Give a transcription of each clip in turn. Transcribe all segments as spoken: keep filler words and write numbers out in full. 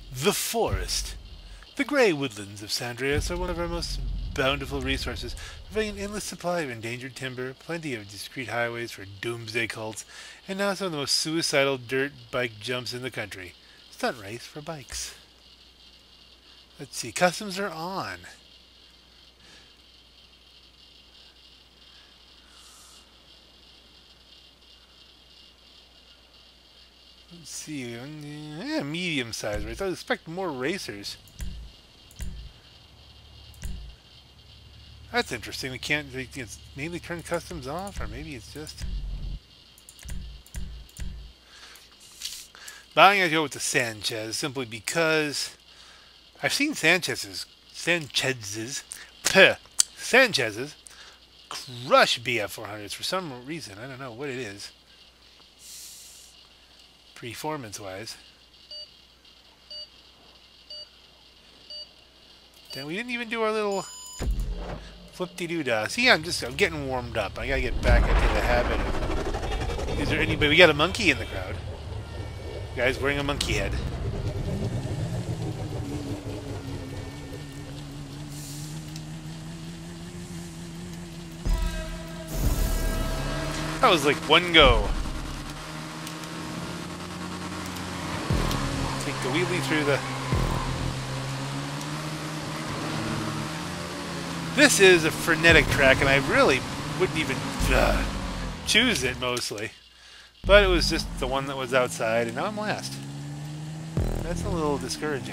The forest. The grey woodlands of San Andreas are one of our most bountiful resources, providing an endless supply of endangered timber, plenty of discreet highways for doomsday cults, and now some of the most suicidal dirt bike jumps in the country. Stunt race for bikes. Let's see, customs are on. Let's see, yeah, medium-sized race. I would expect more racers. That's interesting. We can't. It's mainly turn customs off, or maybe it's just. But I'm gonna go with the Sanchez simply because I've seen Sanchez's Sanchez's Sanchez's crush B F four hundreds for some reason. I don't know what it is. Performance-wise. Then we didn't even do our little flip-de-doo-dah. See, I'm just I'm getting warmed up. I gotta get back into the habit of... Is there anybody... We got a monkey in the crowd. Guy's wearing a monkey head. That was like one go. Take the wheelie through the... This is a frenetic track, and I really wouldn't even uh, choose it mostly. But it was just the one that was outside, and now I'm last. That's a little discouraging.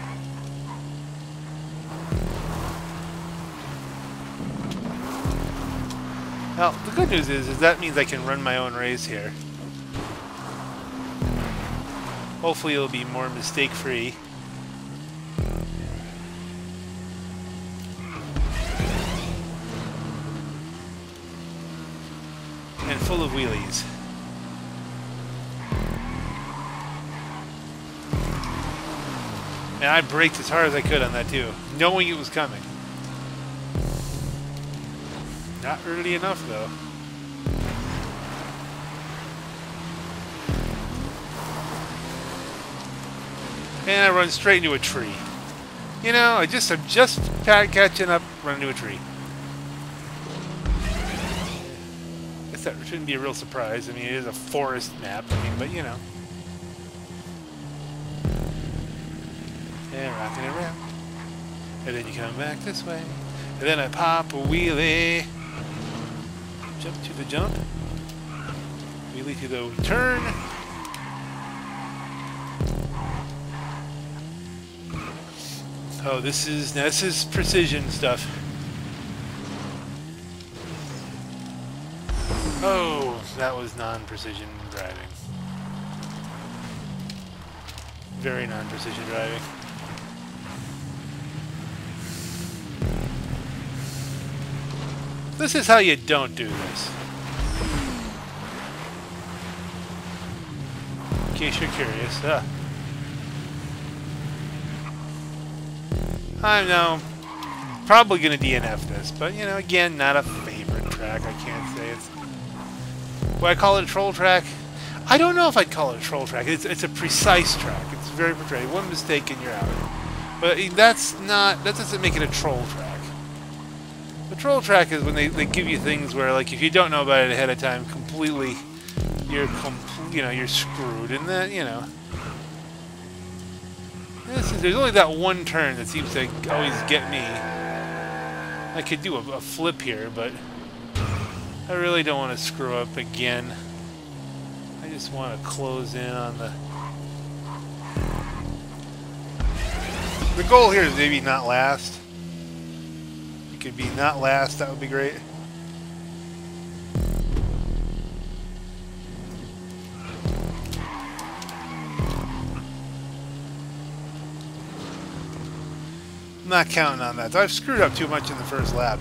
Well, the good news is, is that means I can run my own race here. Hopefully it'll be more mistake-free. And full of wheelies. And I braked as hard as I could on that too, knowing it was coming. Not early enough though. And I run straight into a tree. You know, I just I'm just catching up, running into a tree. That shouldn't be a real surprise. I mean, it is a forest map. I mean, but you know. And rocking it around. And then you come back this way. And then I pop a wheelie. Jump to the jump. Wheelie to the turn. Oh, this is this is precision stuff. Oh, that was non-precision driving. Very non-precision driving. This is how you don't do this. In case you're curious. Uh. I'm now probably going to D N F this, but you know, again, not a favorite track. I can't say it's... Would I call it a troll track? I don't know if I'd call it a troll track. It's, it's a precise track. It's very portrayed. One mistake and you're out. But that's not... That doesn't make it a troll track. The troll track is when they, they give you things where, like, if you don't know about it ahead of time, completely... You're, compl you know, you're screwed. And that, you know... This is, there's only that one turn that seems to always get me. I could do a, a flip here, but... I really don't want to screw up again. I just want to close in on the... The goal here is maybe not last. It could be not last, that would be great. I'm not counting on that. I've screwed up too much in the first lap.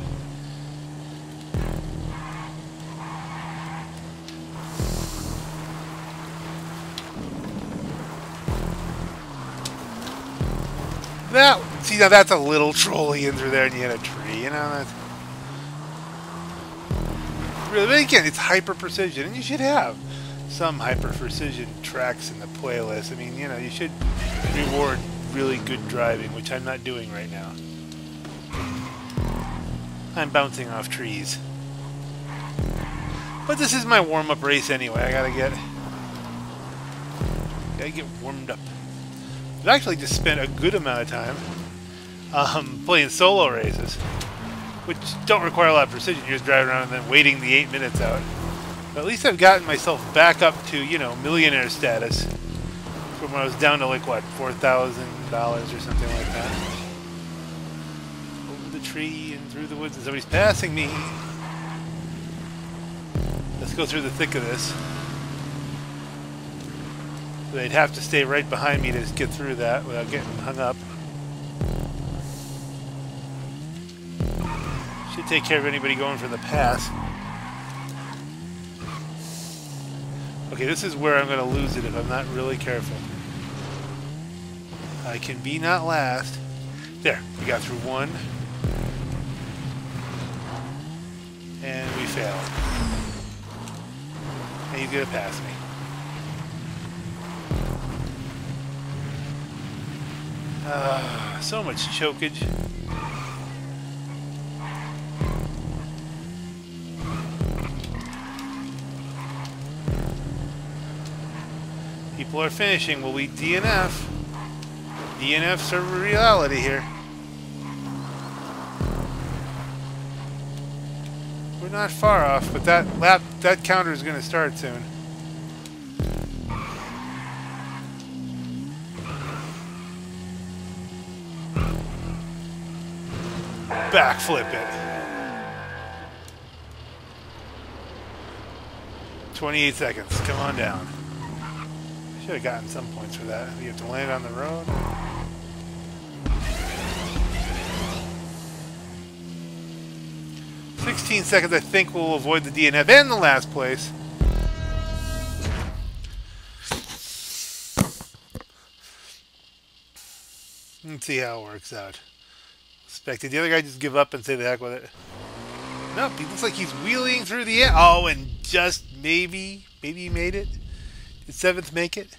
That, see, now that's a little trolley in through there and you hit a tree, you know? That's really, but again, it's hyper precision, and you should have some hyper precision tracks in the playlist. I mean, you know, you should reward really good driving, which I'm not doing right now. I'm bouncing off trees. But this is my warm-up race anyway. I gotta get... Gotta get warmed up. I've actually just spent a good amount of time um, playing solo races, which don't require a lot of precision. You're just driving around and then waiting the eight minutes out. But at least I've gotten myself back up to, you know, millionaire status from when I was down to like, what, four thousand dollars or something like that. Over the tree and through the woods, and somebody's passing me. Let's go through the thick of this. They'd have to stay right behind me to get through that without getting hung up. Should take care of anybody going for the pass. Okay, this is where I'm going to lose it if I'm not really careful. I can be not last. There, we got through one. And we failed. And he's going to pass me. Uh, so much chokage. People are finishing. Will we D N F? D N F's a reality here. We're not far off, but that lap, that counter is going to start soon. Backflip it. twenty-eight seconds. Come on down. Should have gotten some points for that. You have to land on the road. sixteen seconds, I think we'll avoid the D N F and the last place. Let's see how it works out. Expected the other guy just give up and say the heck with it. Nope, he looks like he's wheeling through the air. Oh, and just maybe, maybe he made it. Did seventh make it?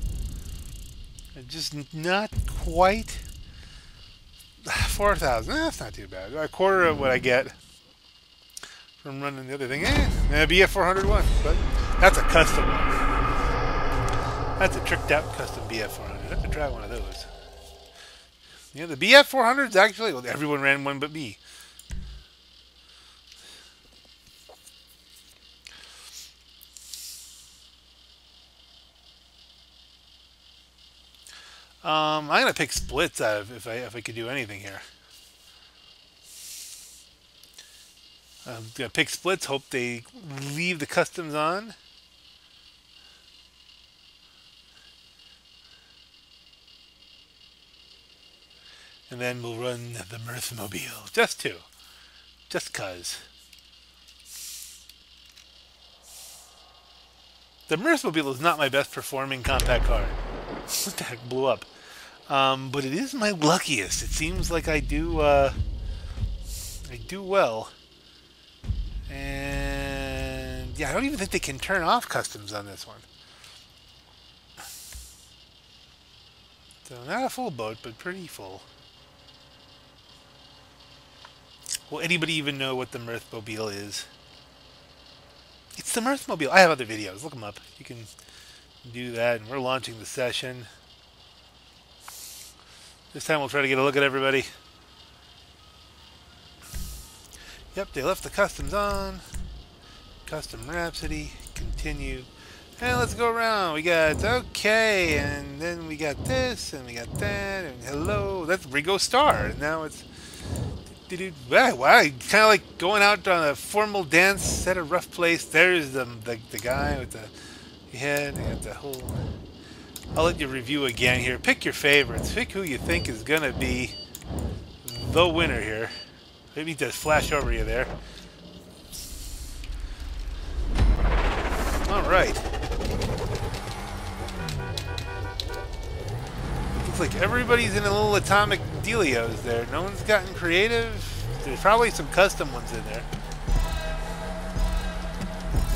Just not quite. four thousand. Eh, that's not too bad. A quarter of what I get from running the other thing. Eh, it'd be a four hundred one, but that's a custom one. That's a tricked out custom B F four hundred. I have to try one of those. Yeah, the B F four hundred is actually, well, everyone ran one but me. Um, I'm gonna pick splits out of if I if I could do anything here. I'm gonna pick splits. Hope they leave the customs on. And then we'll run the Mirthmobile. Just two. Just cuz. The Mirthmobile is not my best performing compact car. What the heck blew up? Um, but it is my luckiest. It seems like I do, uh, I do well. And, yeah, I don't even think they can turn off customs on this one. So, not a full boat, but pretty full. Will anybody even know what the Mirthmobile is? It's the Mirthmobile. I have other videos. Look them up. You can do that. And we're launching the session. This time we'll try to get a look at everybody. Yep, they left the customs on. Custom Rhapsody. Continue. And let's go around. We got, okay, and then we got this, and we got that, and hello. That's Ringo Starr. And now it's... Wow, wow, kind of like going out on a formal dance at a rough place. There's the, the, the guy with the head. I got the whole... I'll let you review again here. Pick your favorites. Pick who you think is going to be the winner here. Maybe just flash over you there. All right. Looks like everybody's in a little atomic dealios there. No one's gotten creative. There's probably some custom ones in there.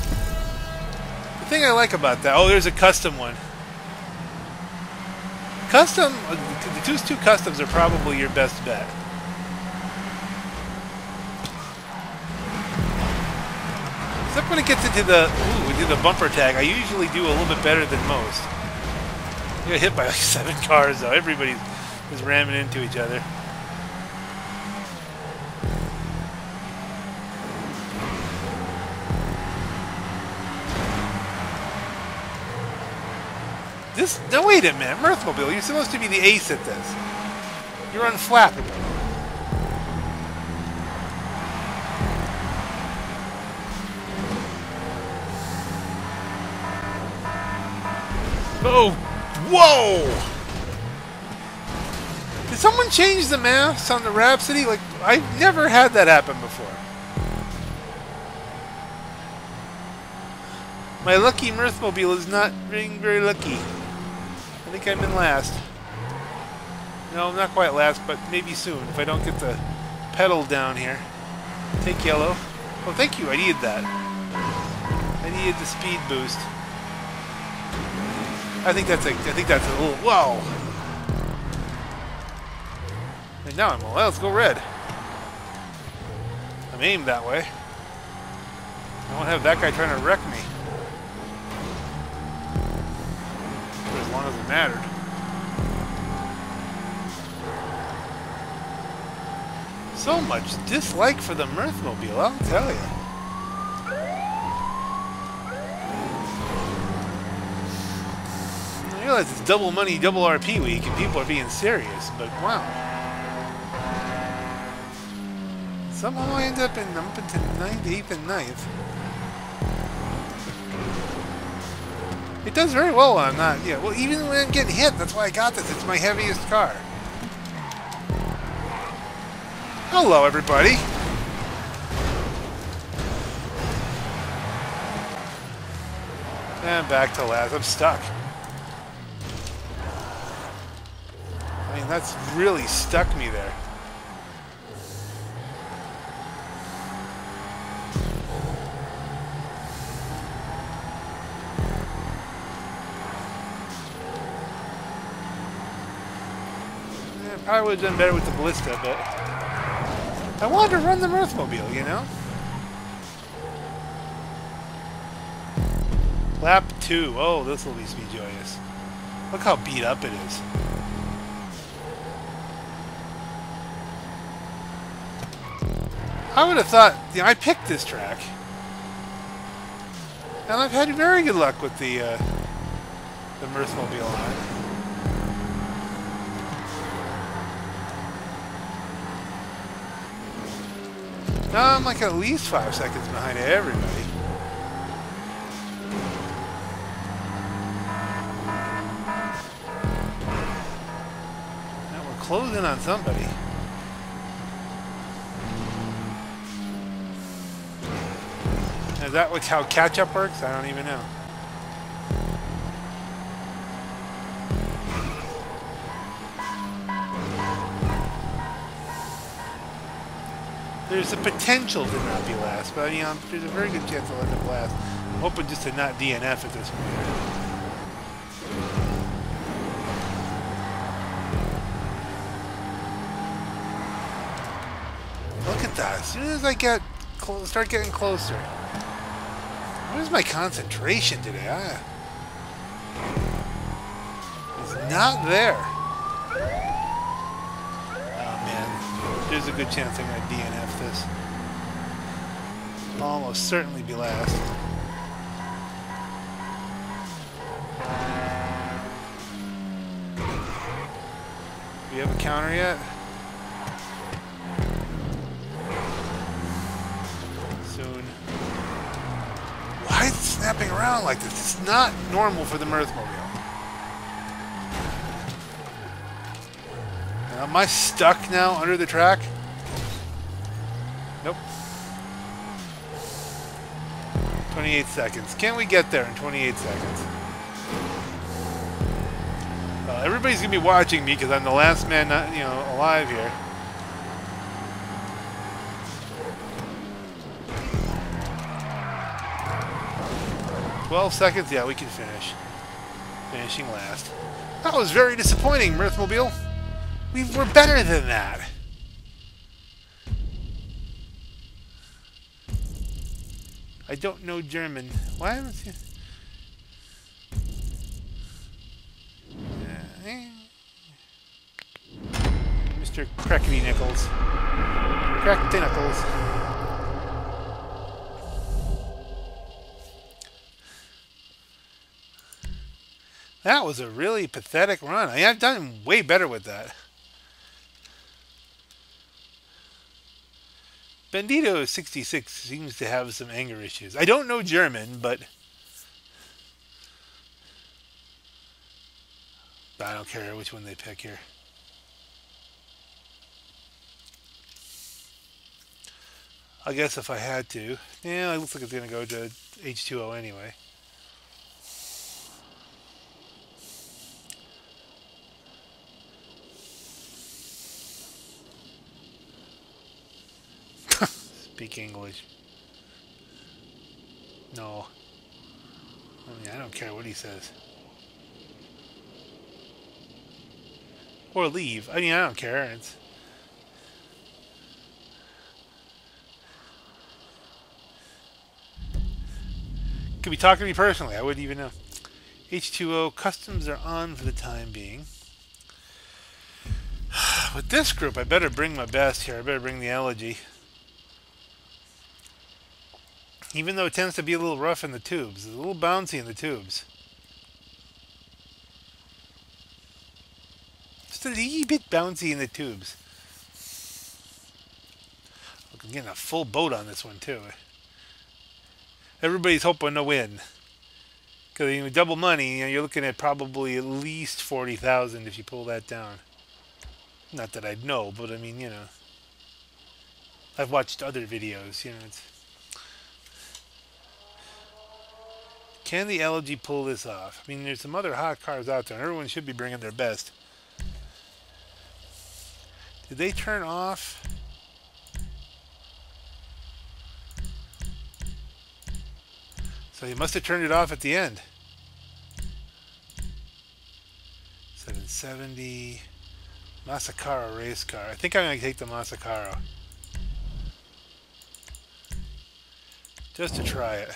The thing I like about that... Oh, there's a custom one. Custom, the two two customs are probably your best bet. Except when it gets into the ooh, into the bumper tag, I usually do a little bit better than most. I got hit by like seven cars though. Everybody was ramming into each other. This, no, wait a minute, Mirthmobile, you're supposed to be the ace at this. You're unflappable. Oh, whoa! Did someone change the maps on the Rhapsody? Like, I've never had that happen before. My lucky Mirthmobile is not being very lucky. I think I'm in last. No, I'm not quite last, but maybe soon if I don't get the pedal down here. Take yellow. Oh, thank you. I needed that. I needed the speed boost. I think that's a. I think that's a little. Whoa! And now I'm. Well, let's go red. I'm aimed that way. I won't have that guy trying to wreck me. For as long as it mattered. So much dislike for the Mirthmobile, I'll tell you. I realize it's double money, double R P week, and people are being serious, but wow. Somehow I end up in up into ninth, eighth, and ninth. It does very well when I'm not, yeah. Well, even when I'm getting hit, that's why I got this. It's my heaviest car. Hello, everybody. And back to last. I'm stuck. I mean, that's really stuck me there. Yeah, probably would have done better with the Ballista, but I wanted to run the Mirthmobile, you know? Lap two. Oh, this will be speed joyous. Look how beat up it is. I would have thought, you know, I picked this track. And I've had very good luck with the, uh, the Mirthmobile on it. Now I'm like at least five seconds behind everybody. Now we're closing on somebody. Is that what, how catch-up works? I don't even know. There's a potential to not be last, but you know, there's a very good chance I'll end up last. I'm hoping just to not D N F at this point. Look at that. As soon as I get close, start getting closer. Where's my concentration today? I, it's not there. Oh man, there's a good chance I'm going to D N F this. I'll almost certainly be last. Do you have a counter yet? Soon. Why is it snapping around like this? It's not normal for the Mirthmobile. Now, am I stuck now under the track? Nope. twenty-eight seconds. Can we get there in twenty-eight seconds? Uh, everybody's going to be watching me because I'm the last man not, you know, alive here. twelve seconds, yeah, we can finish. Finishing last. That was very disappointing, Mirthmobile. We were better than that. I don't know German. Why was you... Mister Crackety Nichols. Crackety Nichols. That was a really pathetic run. I mean, I've done way better with that. Bandito sixty-six seems to have some anger issues. I don't know German, but... I don't care which one they pick here. I guess if I had to. Yeah, it looks like it's going to go to H two O anyway. Speak English. No. I mean, I don't care what he says. Or leave. I mean, I don't care. It's... Could be talking to me personally. I wouldn't even know. H two O customs are on for the time being. With this group, I better bring my best here. I better bring the Elegy. Even though it tends to be a little rough in the tubes. It's a little bouncy in the tubes. Just a little bit bouncy in the tubes. I'm getting a full boat on this one too. Everybody's hoping to win. Because you know, double money, you know, you're looking at probably at least forty thousand if you pull that down. Not that I'd know, but I mean, you know. I've watched other videos, you know. It's... Can the Elegy pull this off? I mean, there's some other hot cars out there, and everyone should be bringing their best. Did they turn off? So he must have turned it off at the end. seven seventy. Masakaro race car. I think I'm going to take the Masakaro. Just to try it.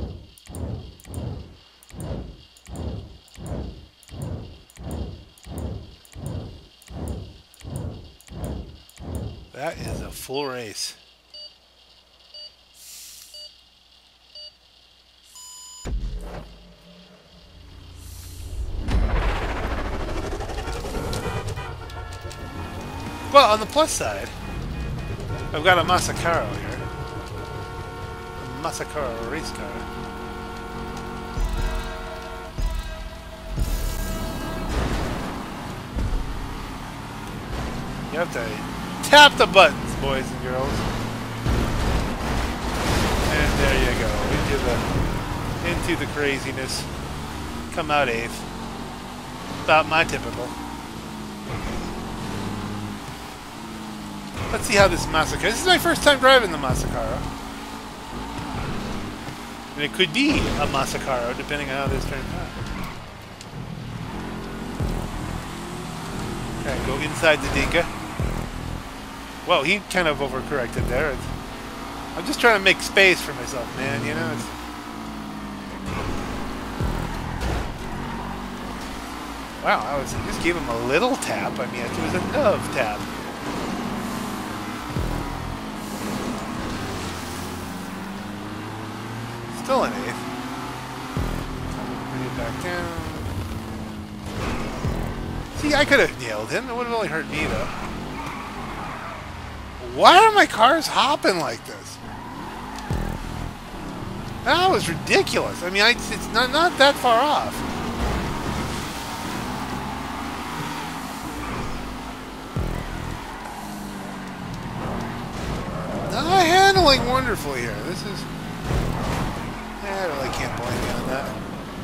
That is a full race. Well, on the plus side, I've got a Masakaro here. A Masakaro race car. You have to tap the buttons, boys and girls. And there you go. Into the into the craziness. Come out eighth. About my typical. Let's see how this Masakaro... This is my first time driving the Masakaro. And it could be a Masakaro, depending on how this turns out. Okay, go inside the Dinka. Well, he kind of overcorrected there. It's, I'm just trying to make space for myself, man, you know? It's, wow, I was I just gave him a little tap. I mean, it was a dove tap. Still an eighth. Bring it back down. See, I could have nailed him. It would have only hurt me, though. Why are my cars hopping like this? That was ridiculous. I mean, I, it's not, not that far off. Not handling wonderfully here. This is... I really can't blame you on that.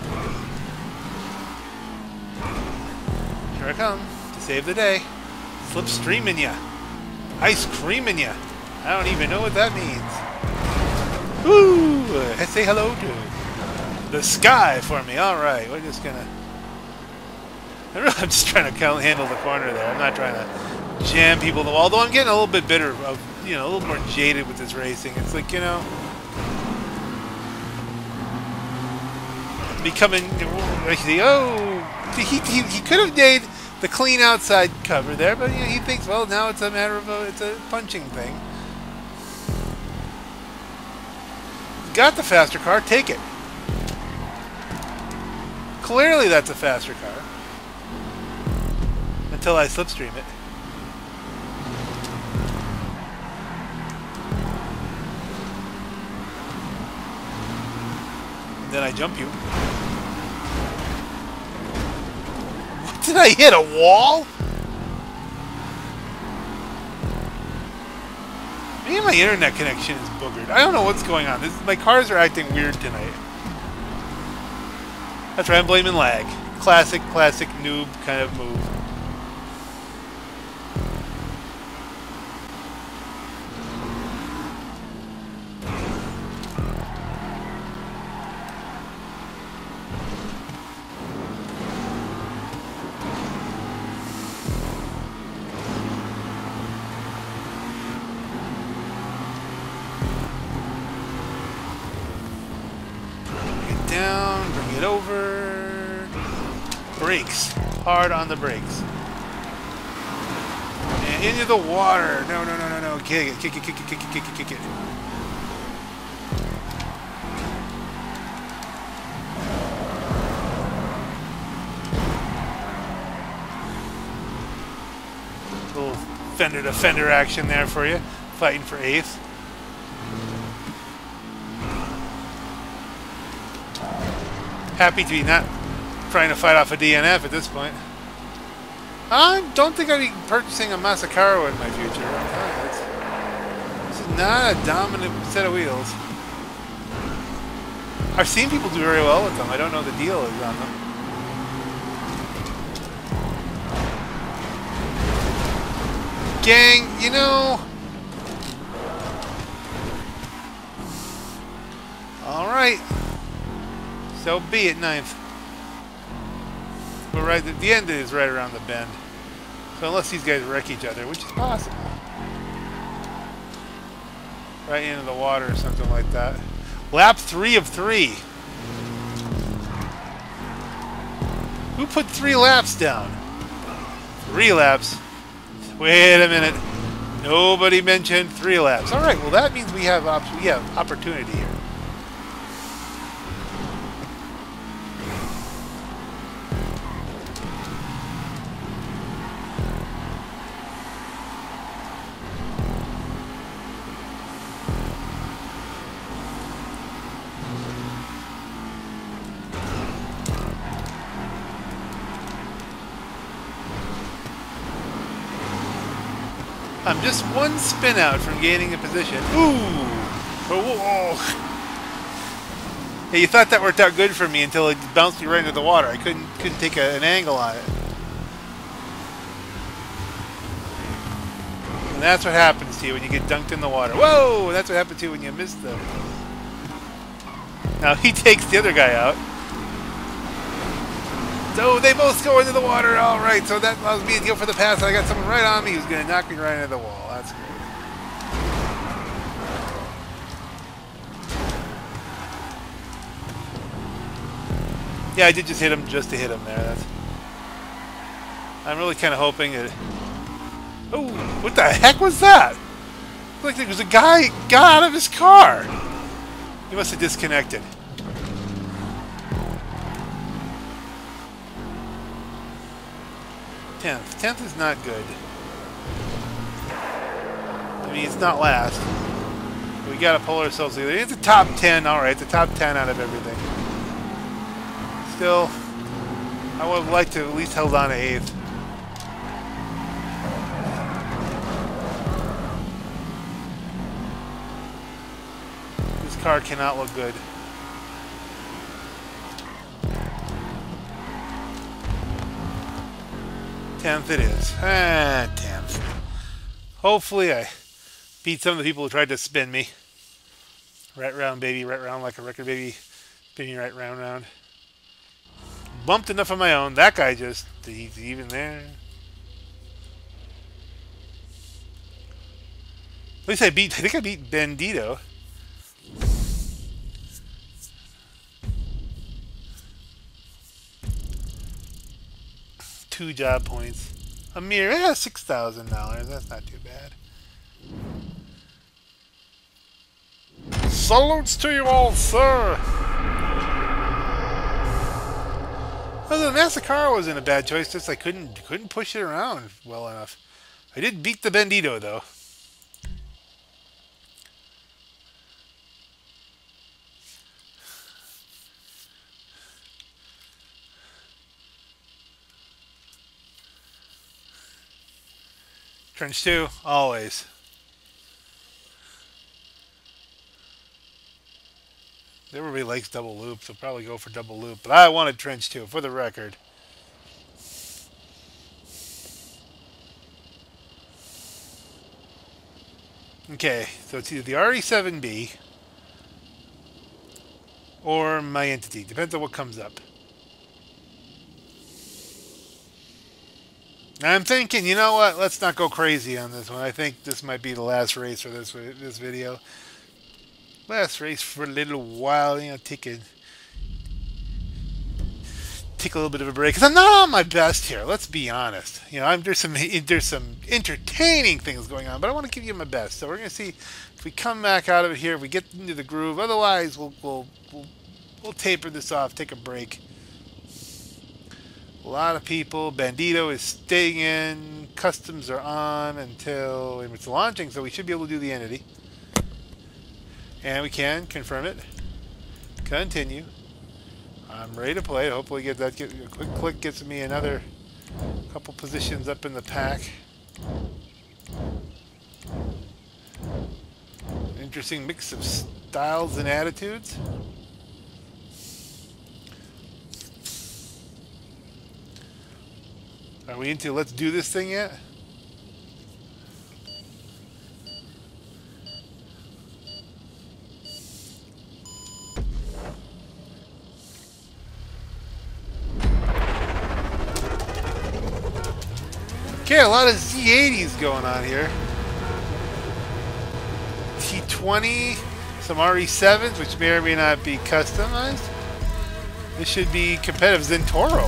Here I come to save the day. Slipstreaming ya. Ice creaming ya. I don't even know what that means. Woo! Uh, say hello to the sky for me. Alright, we're just gonna... I'm just trying to handle the corner there. I'm not trying to jam people in the wall. Although I'm getting a little bit bitter of, you know, a little more jaded with this racing. It's like, you know, becoming, like, oh, he, he, he could have made the clean outside cover there, but you know, he thinks, well, now it's a matter of a, it's a punching thing. Got the faster car, take it. Clearly that's a faster car. Until I slipstream it. And then I jump you. What, did I hit a wall? Maybe my internet connection is boogered. I don't know what's going on. This, my cars are acting weird tonight. That's right, I'm blaming lag. Classic, classic noob kind of move. Down, bring it over. Brakes. Hard on the brakes. And into the water. No, no, no, no, no. Kick it, kick it, kick it, kick it, kick it, kick it. Little fender to fender action there for you. Fighting for eighth. Happy to be not trying to fight off a D N F at this point. I don't think I'd be purchasing a Masacaro in my future. This is not a dominant set of wheels. I've seen people do very well with them. I don't know the deal is on them. Gang, you know... Alright. So be it, ninth. But right at the end is right around the bend. So unless these guys wreck each other, which is possible. Right into the water or something like that. Lap three of three. Who put three laps down? Three laps. Wait a minute. Nobody mentioned three laps. All right. Well, that means we have op we have opportunity here. I'm just one spin out from gaining a position. Ooh! Oh, hey, you thought that worked out good for me until it bounced me right into the water. I couldn't couldn't take a, an angle on it. And that's what happens to you when you get dunked in the water. Whoa! That's what happens to you when you miss them. Now he takes the other guy out. So they both go into the water. All right, so that allows me to go for the pass. I got someone right on me who's going to knock me right into the wall. That's great. Yeah, I did just hit him just to hit him there. That's. I'm really kind of hoping that. Oh, what the heck was that? Looked like there was a guy got out of his car. He must have disconnected. tenth. tenth is not good. I mean, it's not last. We got to pull ourselves together. It's a top ten. All right, it's a top ten out of everything. Still, I would have liked to at least held on to eighth. This car cannot look good. tenth it is. Ah, tenth. Hopefully I beat some of the people who tried to spin me. Right round, baby. Right round like a record, baby. Spinning right round, round. bumped enough of my own. That guy just, he's even there. At least I beat, I think I beat Bandito. Two job points. A mere, yeah, six thousand dollars. That's not too bad. Salutes to you all, sir! Well, the Massacre wasn't a bad choice, just I couldn't couldn't push it around well enough. I did beat the Bandito, though. Trench two, always. Everybody likes double loop, so probably go for double loop. But I wanted trench two, for the record. Okay, so it's either the R E seven B or my entity. Depends on what comes up. I'm thinking, you know what? Let's not go crazy on this one. I think this might be the last race for this this video. Last race for a little while. You know, take a take a little bit of a break because I'm not on my best here. Let's be honest. You know, I'm, there's some there's some entertaining things going on, but I want to give you my best. So we're gonna see if we come back out of it here. If we get into the groove. Otherwise, we'll we'll we'll, we'll taper this off. Take a break. A lot of people. Bandito is staying in. Customs are on until it's launching, so we should be able to do the entity. And we can confirm it. Continue. I'm ready to play. Hopefully, get that. Get, a quick click gets me another couple positions up in the pack. Interesting mix of styles and attitudes. Are we into let's do this thing yet? Okay, a lot of Z eighties going on here. T twenty, some R E sevens, which may or may not be customized. This should be competitive. Zentoro.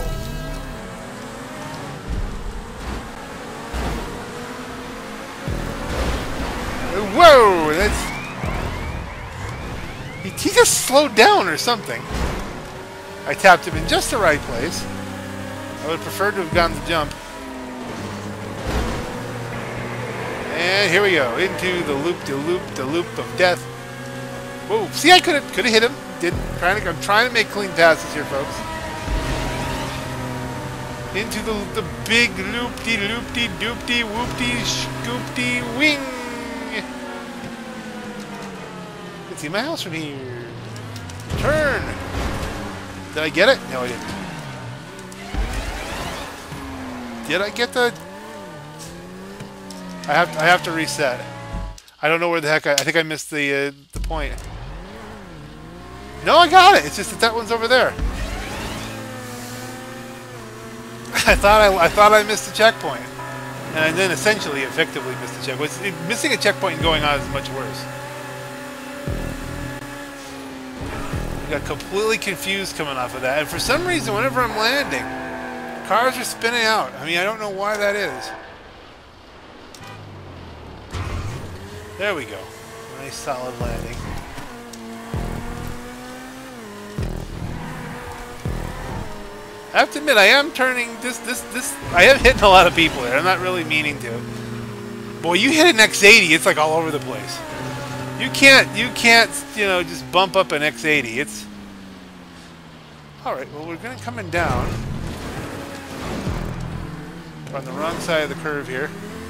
Whoa! That's... He, he just slowed down or something. I tapped him in just the right place. I would have preferred to have gotten the jump. And here we go. Into the loop-de-loop-de-loop of death. Whoa. See, I could have could have hit him. Didn't. Trying to, I'm trying to make clean passes here, folks. Into the, the big loop-de-loop-de-doop-de-whoop-de-scoop-de-wing. You can see my house from here. Turn. Did I get it? No, I didn't. Did I get the... I have I have to reset. I don't know where the heck I... I think I missed the uh, the point. No, I got it. It's just that that one's over there. I thought I I thought I missed the checkpoint, and then essentially, effectively missed the checkpoint. Missing a checkpoint and going on is much worse. I got completely confused coming off of that, and for some reason, whenever I'm landing, cars are spinning out. I mean, I don't know why that is. There we go. Nice solid landing. I have to admit, I am turning this, this, this, I am hitting a lot of people here. I'm not really meaning to. Boy, you hit an X eighty, it's like all over the place. You can't, you can't, you know, just bump up an X eighty. It's... Alright, well, we're going to coming down. We're on the wrong side of the curve here.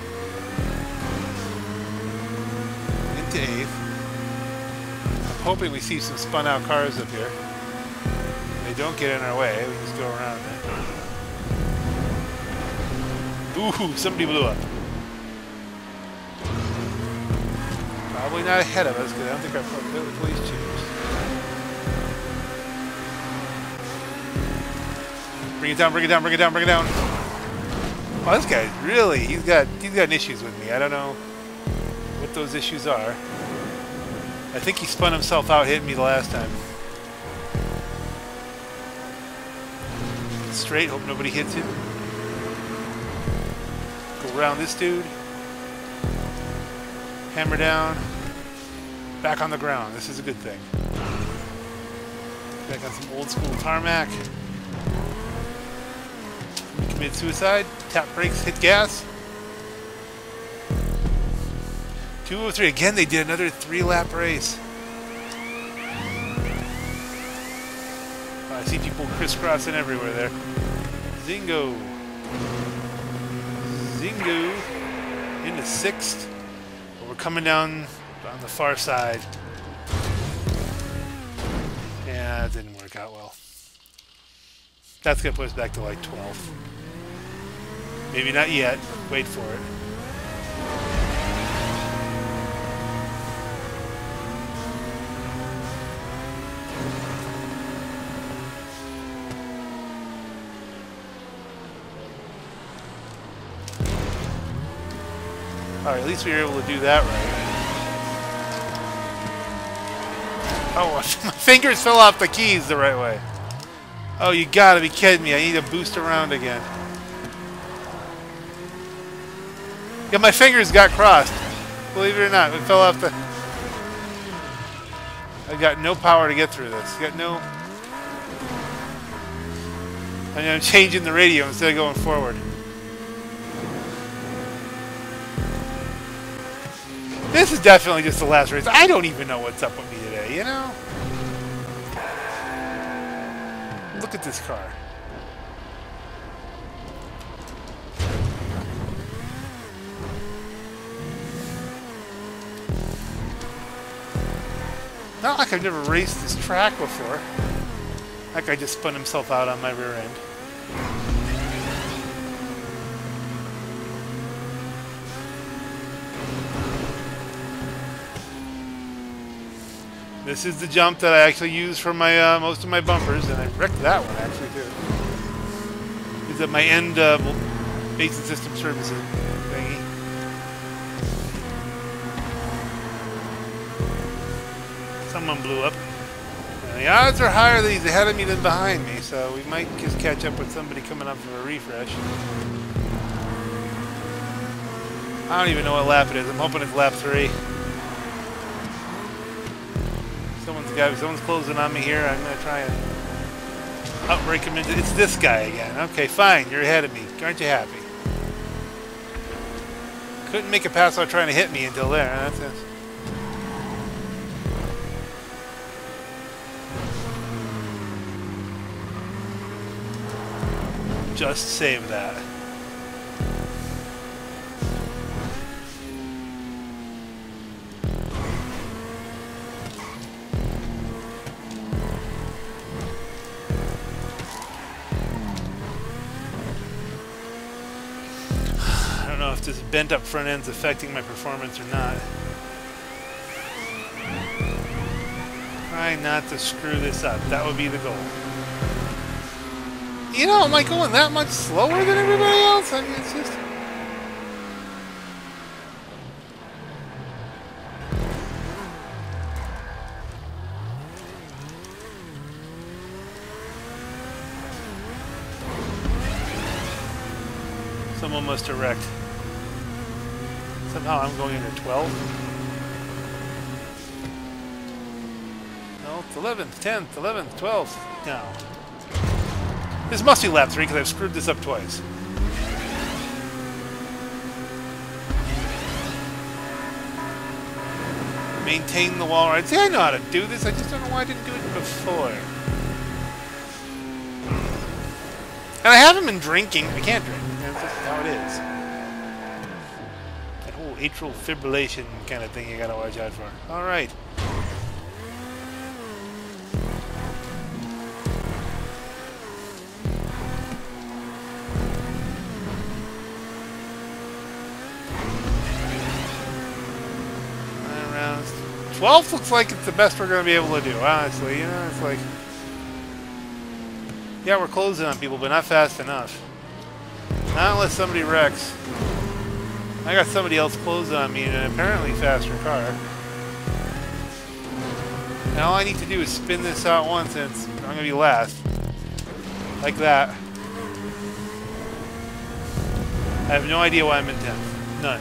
Into eighth. I'm hoping we see some spun out cars up here. They don't get in our way, we just go around it. Ooh, somebody blew up. Probably not ahead of us, because I don't think our police changed. Bring it down, bring it down, bring it down, bring it down. Oh, this guy's really, he's got, he's got issues with me. I don't know what those issues are. I think he spun himself out hitting me the last time. Straight, hope nobody hits him. Go around this dude. Hammer down. Back on the ground. This is a good thing. Back on some old school tarmac. Commit suicide. Tap brakes, hit gas. two oh three. Again, they did another three-lap race. Oh, I see people crisscrossing everywhere there. Zingo. Zingo. Into sixth. But we're coming down on the far side. Yeah, it didn't work out well. That's going to put us back to like twelfth. Maybe not yet. Wait for it. Alright, at least we were able to do that right. Oh, my fingers fell off the keys the right way. Oh, you gotta be kidding me. I need to boost around again. Yeah, my fingers got crossed. Believe it or not, it fell off the... I've got no power to get through this. Got no... I mean, I'm changing the radio instead of going forward. This is definitely just the last race. I don't even know what's up with me today, you know? Look at this car. Not like I've never raced this track before. That guy just spun himself out on my rear end. This is the jump that I actually use for my uh, most of my bumpers, and I wrecked that one actually too. It's at my end uh, basic system services thingy. Someone blew up. And the odds are higher that he's ahead of me than behind me, so we might just catch up with somebody coming up for a refresh. I don't even know what lap it is. I'm hoping it's lap three. Someone's got, if someone's closing on me here, I'm going to try and outbreak him into... It's this guy again. Okay, fine. You're ahead of me. Aren't you happy? Couldn't make a pass without trying to hit me until there. That's it. Just save that. I don't know if this bent up front end's affecting my performance or not. Try not to screw this up. That would be the goal. You know, am I going that much slower than everybody else? I mean, it's just... Someone must have wrecked. Somehow I'm going into twelve. No, it's eleventh, tenth, eleventh, twelfth. No. This must be lap three because I've screwed this up twice. Maintain the wall right. See, I know how to do this. I just don't know why I didn't do it before. And I haven't been drinking. I can't drink. That's just how it is. That whole atrial fibrillation kind of thing you gotta watch out for. Alright. twelve looks like it's the best we're going to be able to do, honestly. You know, it's like... Yeah, we're closing on people, but not fast enough. Not unless somebody wrecks. I got somebody else closing on me in an apparently faster car. And all I need to do is spin this out once and it's, I'm going to be last. Like that. I have no idea why I'm in tenth. None.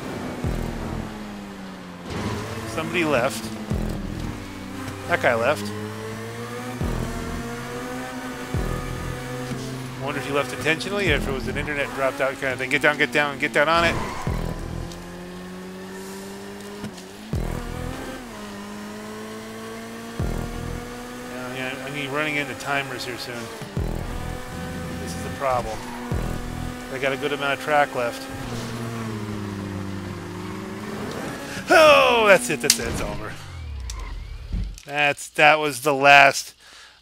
Somebody left. That guy left. I wonder if he left intentionally or if it was an internet dropped out kind of thing. Get down, get down, get down on it. Yeah, yeah, I'm gonna be running into timers here soon. This is the problem. I got a good amount of track left. Oh, that's it. That's it. It's over. That's that was the last.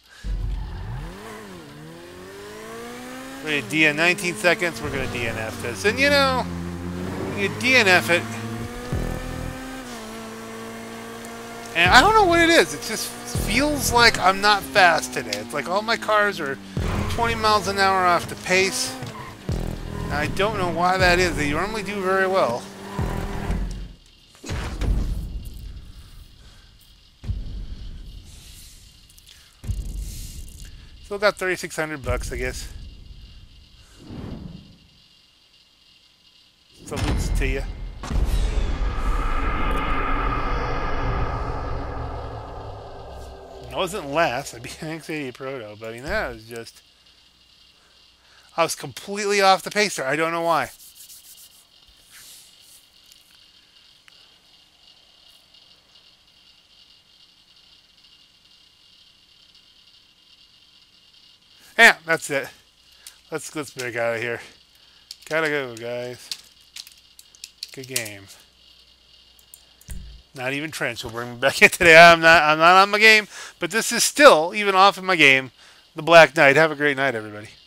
We're gonna D N nineteen seconds. We're gonna D N F this, and you know, you D N F it, and I don't know what it is. It just feels like I'm not fast today. It's like all my cars are twenty miles an hour off the pace. And I don't know why that is. They normally do very well. Still got thirty-six hundred bucks, I guess. Salutes to you. It wasn't last. I beat an X eighty Proto, but I mean, that was just... I was completely off the pace there. I don't know why. Yeah, that's it. Let's let's break out of here. Gotta go, guys. Good game. Not even Trench will bring me back in today. I'm not I'm not on my game, but this is still, even off in my game, the Black Knight. Have a great night, everybody.